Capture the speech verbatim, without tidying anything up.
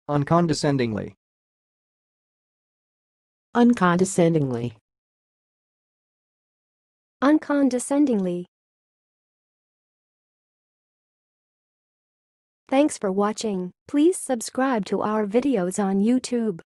uncondescendingly, uncondescendingly, uncondescendingly. Thanks for watching. Please subscribe to our videos on YouTube.